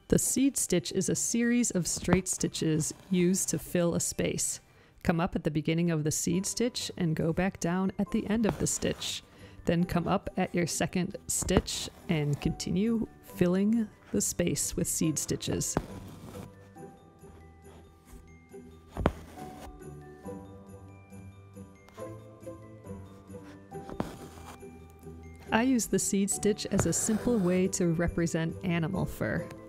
The seed stitch is a series of straight stitches used to fill a space. Come up at the beginning of the seed stitch and go back down at the end of the stitch. Then come up at your second stitch and continue filling the space with seed stitches. I use the seed stitch as a simple way to represent animal fur.